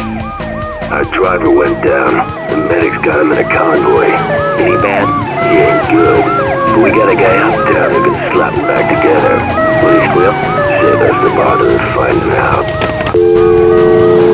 Our driver went down. The medics got him in a convoy. Is he bad? He ain't good. But we got a guy uptown who can slap him back together. Will he squeal? Save us the bother of finding out.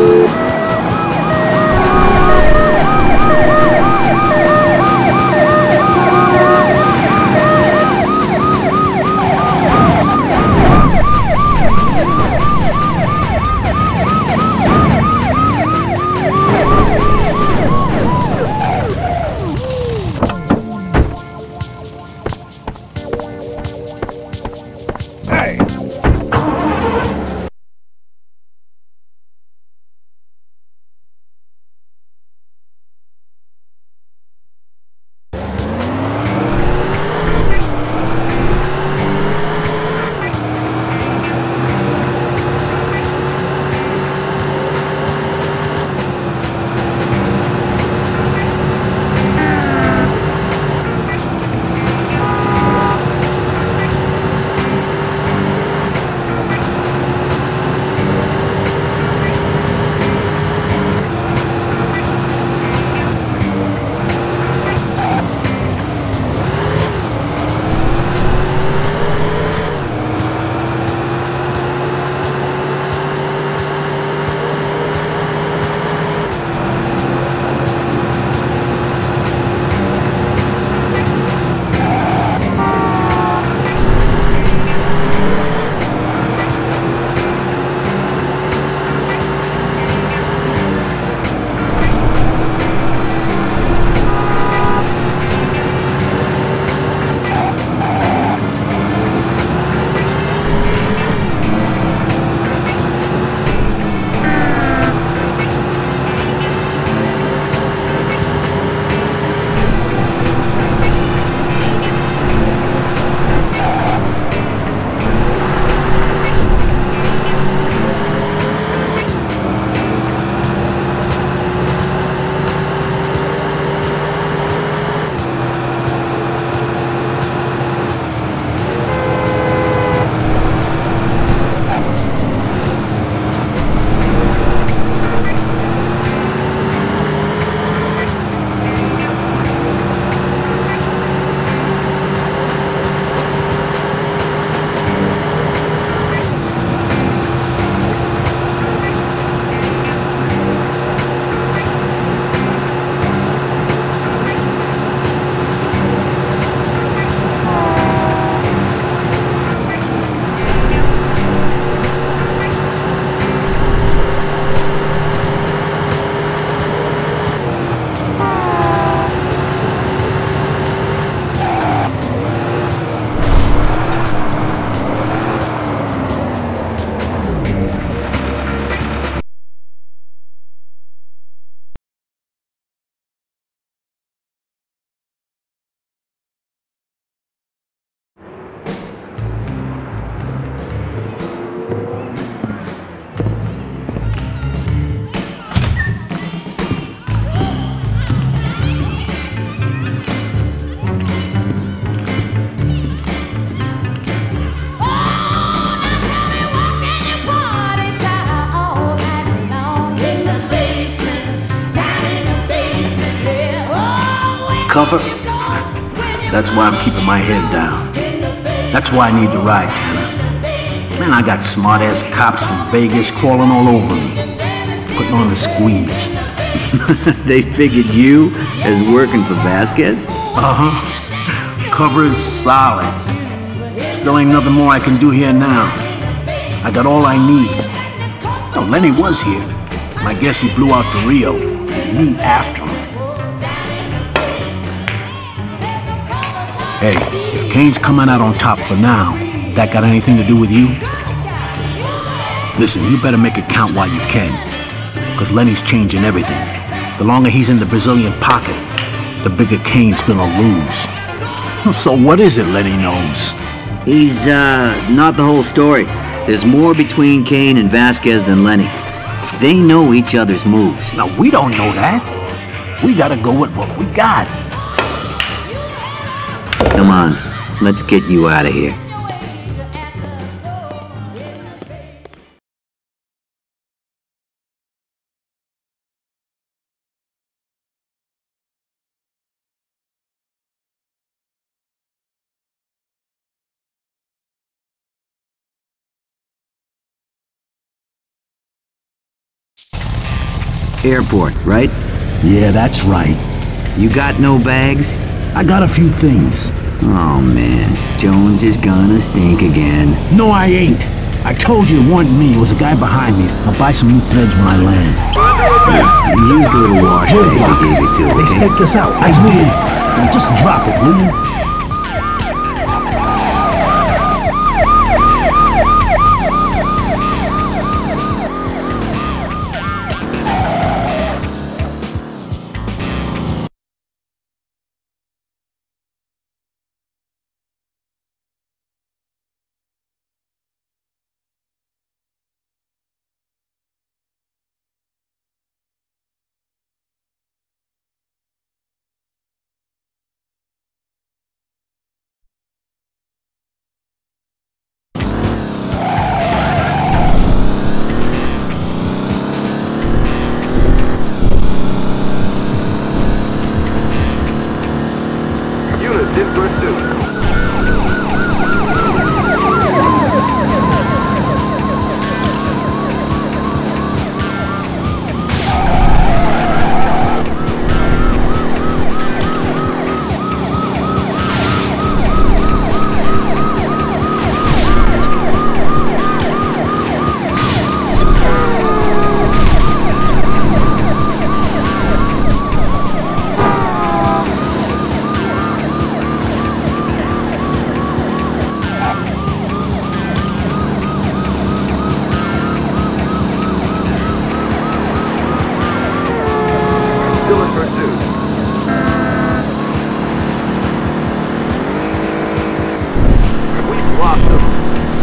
Comfort? That's why I'm keeping my head down. That's why I need to ride, Tanner. Man, I got smart-ass cops from Vegas crawling all over me, putting on the squeeze. They figured you as working for Vasquez? Uh-huh. Cover is solid. Still ain't nothing more I can do here now. I got all I need. No, Lenny was here. I guess he blew out the Rio, and me after him. Hey, if Kane's coming out on top for now, that got anything to do with you? Listen, you better make it count while you can, because Lenny's changing everything. The longer he's in the Brazilian pocket, the bigger Kane's gonna lose. So what is it Lenny knows? He's, not the whole story. There's more between Kane and Vasquez than Lenny. They know each other's moves. Now, we don't know that. We gotta go with what we got. Come on, let's get you out of here. airport, right? Yeah, that's right. You got no bags? I got a few things. Oh man, Jones is gonna stink again. No, I ain't. I told you it wasn't me. It was a guy behind me. I'll buy some new threads when I land. Use the little wash bag I gave you to, They okay? staked us out. I did. Now just drop it, will you? Unit in pursuit. Still in pursuit. We've lost them.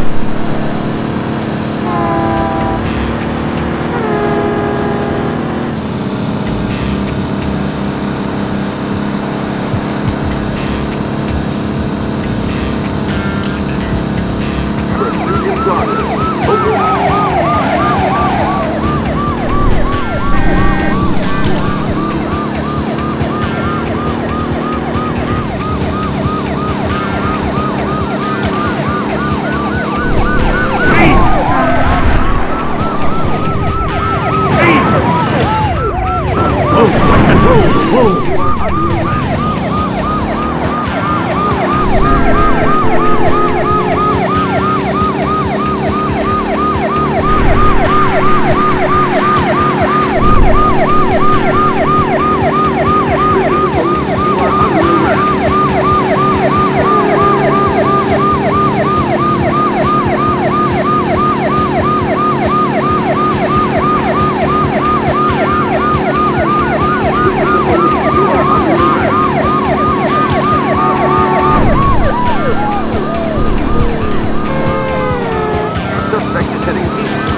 Pursuit in progress. Over. Suspect is heading east.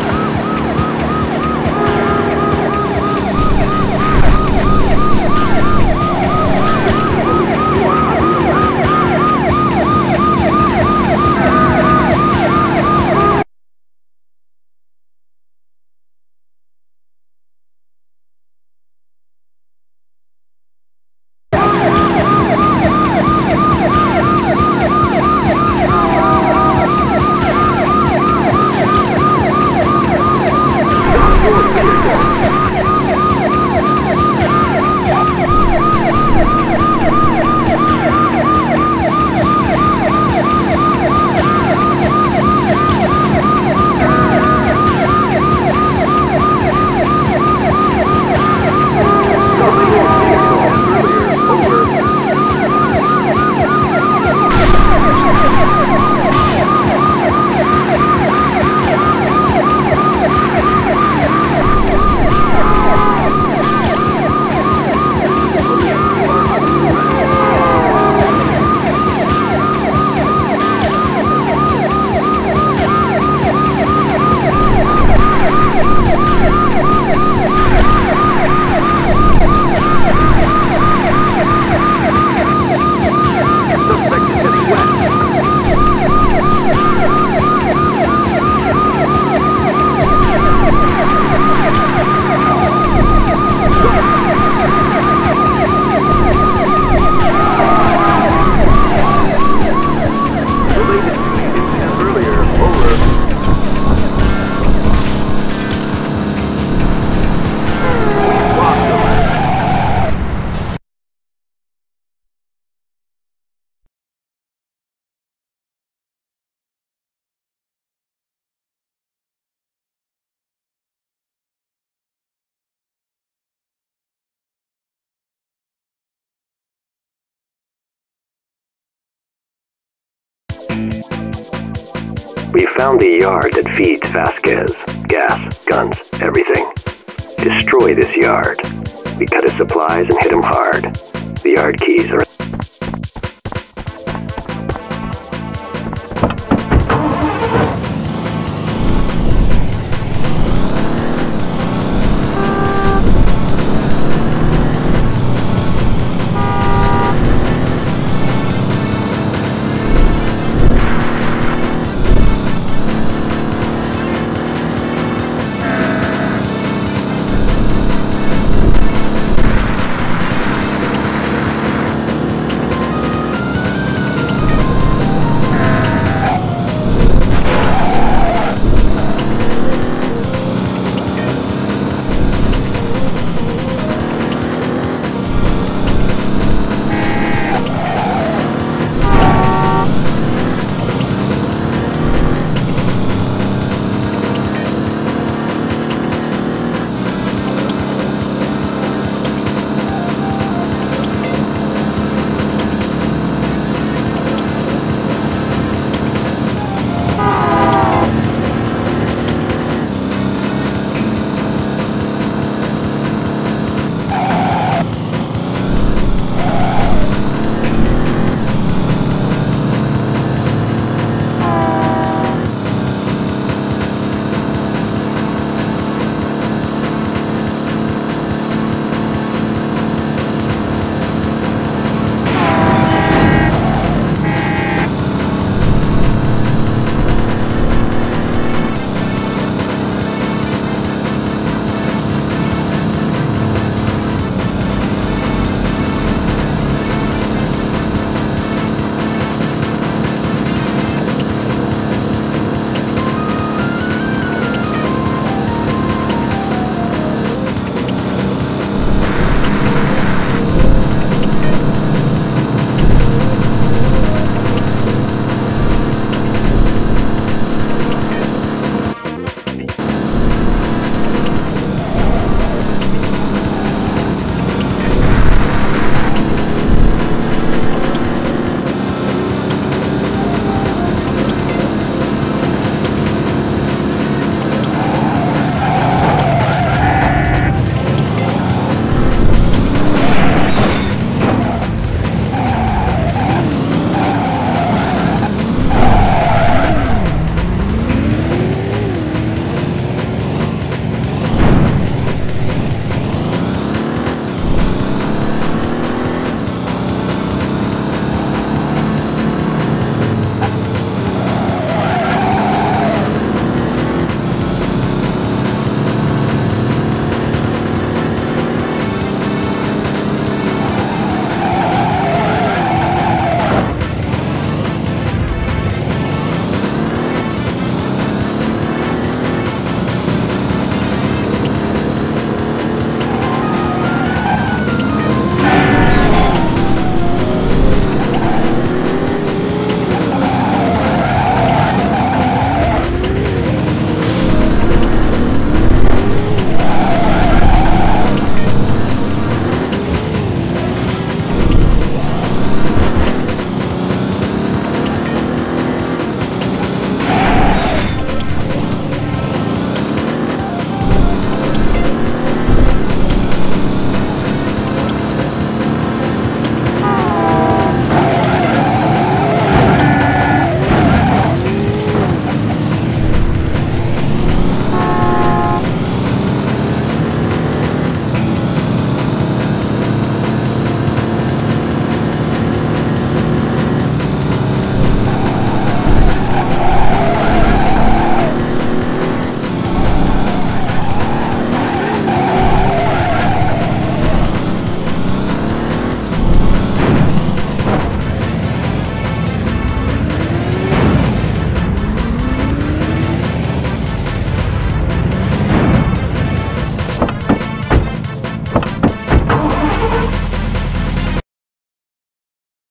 We found the yard that feeds Vasquez. Gas, guns, everything. Destroy this yard. We cut his supplies and hit him hard. The yard keys are